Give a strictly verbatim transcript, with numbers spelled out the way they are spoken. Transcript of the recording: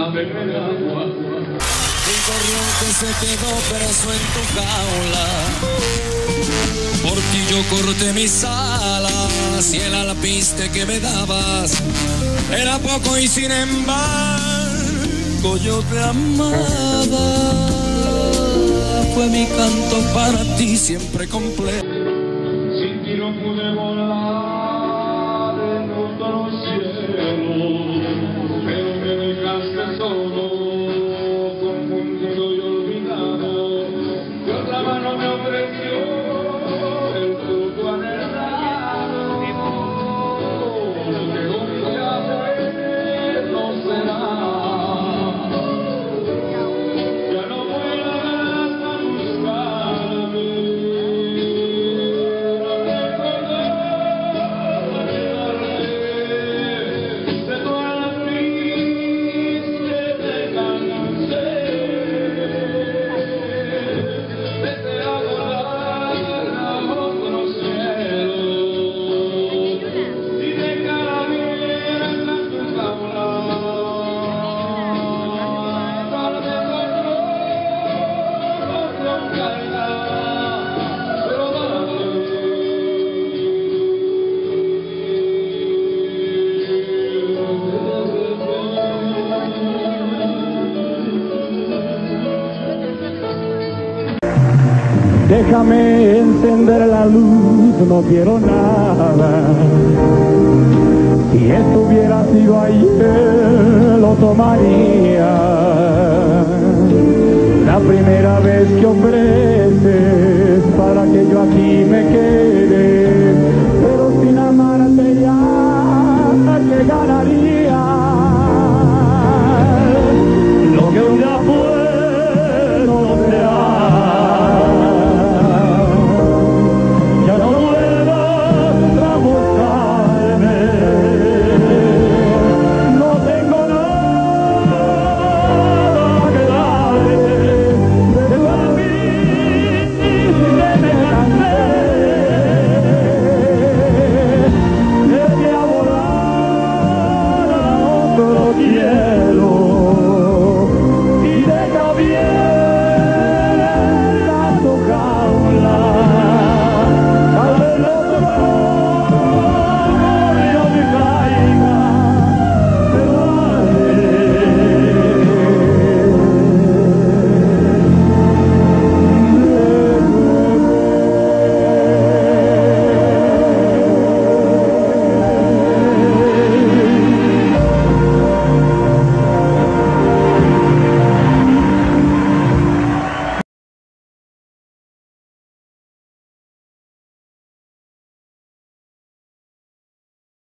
déjame en el agua. El gorrión que se quedó preso en tu jaula, por ti yo corté mis alas y el alpiste que me dabas era poco y sin embargo yo te amaba. Fue mi canto para ti siempre completo. Sin ti no pude volar en otro cielo, pero me dejaste solo, confundido y olvidado. Y otra mano me ofreció el fruto anhelado. Lo que un día fue no será. Ya no vuelvas a buscarme. No recordaré de todas las tristes me cansé. Vete a volar a otro cielo y deja la mierda en tu jaula. Tal vez otro, otro caiga, pero Déjame encender la luz, no quiero nada. Si esto hubiera sido ayer, lo tomaría. La primera vez que ofreces para que yo aquí me quede, pero sin amarte ya, ¿qué ganaría? Lo que un día fue no será. Cielo